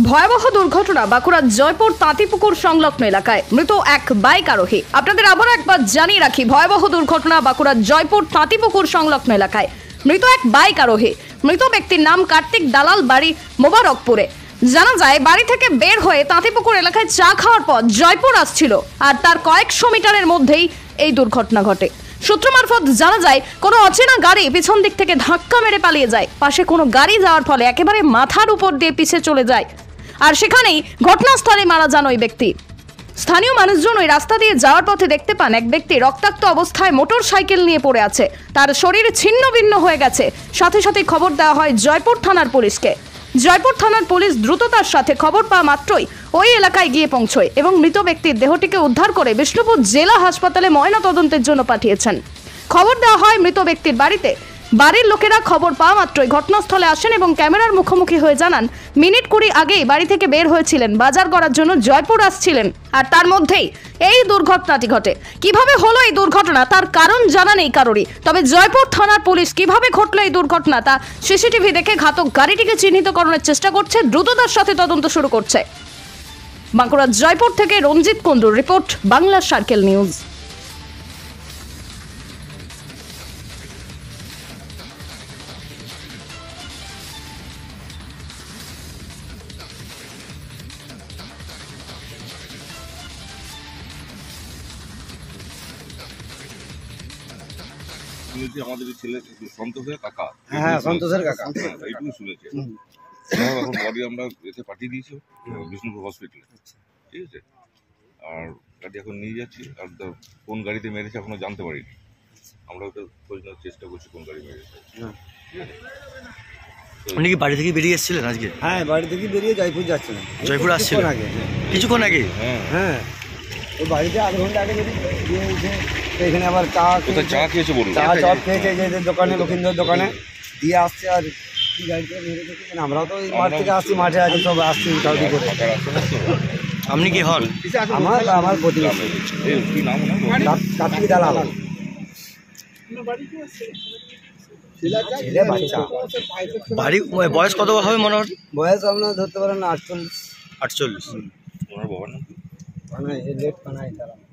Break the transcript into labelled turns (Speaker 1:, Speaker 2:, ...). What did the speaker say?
Speaker 1: ভয়াবহ দুর্ঘটনা বাঁকুড়ার জয়পুর তাঁতিপুকুর সংলগ্ন এলাকায় মৃত এক বাইক আরোহী। আপনাদের আবার একবার জানিয়ে রাখি, ভয়াবহ দুর্ঘটনা বাঁকুড়ার জয়পুর তাঁতিপুকুর সংলগ্ন এলাকায় মৃত এক বাইক আরোহী। মৃত ব্যক্তির নাম কার্তিক দালাল, বাড়ি মোবারকপুরে। জানা যায় বাড়ি থেকে বের হয়ে তাঁতিপুকুর এলাকায় চা খাওয়ার পর জয়পুর আসছিল, আর তার কয়েকশো মিটারের মধ্যেই এই দুর্ঘটনা ঘটে। সূত্র মারফত জানা যায় কোনো অচেনা গাড়ি পিছন দিক থেকে ধাক্কা মেরে পালিয়ে যায়। পাশে কোনো গাড়ি যাওয়ার ফলে একেবারে মাথার উপর দিয়ে পিছে চলে যায়, আর সেখানেই ঘটনাস্থলে মারা যান ওই ব্যক্তি। স্থানীয় মানুষজন ওই রাস্তা দিয়ে যাওয়ার পথে দেখতে পান এক ব্যক্তি রক্তাক্ত অবস্থায় মোটর সাইকেল নিয়ে পড়ে আছে, তার শরীর ছিন্ন ভিন্ন হয়ে গেছে। সাথে সাথে খবর দেওয়া হয় জয়পুর থানার পুলিশকে। জয়পুর থানার পুলিশ দ্রুততার সাথে খবর পাওয়া মাত্রই ওই এলাকায় গিয়ে পৌঁছয় এবং মৃত ব্যক্তির দেহটিকে উদ্ধার করে বিষ্ণুপুর জেলা হাসপাতালে ময়নাতদন্তের জন্য পাঠিয়েছেন। খবর দেওয়া হয় মৃত ব্যক্তির বাড়িতে। বাড়ির লোকেরা খবর পাওয়া মাত্রই ঘটনাস্থলে আসেন এবং ক্যামেরার মুখোমুখি হয়ে জানান মিনিট 20 আগেই বাড়ি থেকে বের হয়েছিলেন, বাজার করার জন্য জয়পুর আসছিলেন, আর তার মধ্যেই এই দুর্ঘটনাটি ঘটে। কিভাবে হলো এই দুর্ঘটনা তার কারণ জানা নেই কারোরই। তবে জয়পুর থানার পুলিশ কিভাবে ঘটলো এই দুর্ঘটনা তা সিসিটিভি দেখে ঘাতক গাড়িটিকে চিহ্নিতকরণের চেষ্টা করছে, দ্রুততার সাথে তদন্ত শুরু করছে। বাঁকুড়ার জয়পুর থেকে রঞ্জিত কুণ্ডুর রিপোর্ট, বাংলা সার্কেল নিউজ।
Speaker 2: শুনেছি আমাদের ছেলে সন্তোষের কাকা।
Speaker 3: হ্যাঁ, সন্তোষের কাকা,
Speaker 2: এইটুকু শুনেছি। এখন বডি আমরা এতে পাঠিয়ে দিয়েছি বিষ্ণুপুর হসপিটালে, ঠিক আছে। আর গাড়ি এখন নিয়ে যাচ্ছি, আর কোন গাড়িতে মেরেছে এখনো জানতে পারিনি। আমরা ওটা খোঁজ নেওয়ার চেষ্টা করছি কোন গাড়ি মেরেছে।
Speaker 4: আপনি কি বাড়ি থেকে বেরিয়ে এসেছিলেন আজকে?
Speaker 3: হ্যাঁ, বাড়ি থেকে বেরিয়ে জয়পুর যাচ্ছিলেন।
Speaker 4: জয়পুর আসছিলেন
Speaker 3: আগে?
Speaker 4: কিছুক্ষণ আগে।
Speaker 3: হ্যাঁ, ওই বাড়িতে আধ ঘন্টা আগে বেরিয়ে উঠে এখানে আবার চা
Speaker 2: খেয়েছে, বলুন
Speaker 3: চা চপ খেয়েছে যে দোকানে, লক্ষিন্দর দোকানে দিয়ে আসছে। আর কি গাড়িতে মেরে দেখি, আমরাও তো মাঠ থেকে আসছি, মাঠে আগে সব আসছি উঠাউঠি করে।
Speaker 4: আপনি কি হন?
Speaker 3: আমার প্রতিবেশী
Speaker 2: কি নাম?
Speaker 3: কার্তিক দালাল। ছেলে বাচ্চা।
Speaker 4: বাড়ি বয়স কত হবে মনে হয়?
Speaker 3: বয়স আপনার ধরতে পারেন 48।
Speaker 4: আটচল্লিশ।
Speaker 2: ওনার বাবার নাম?
Speaker 3: লেট কানাই তারা।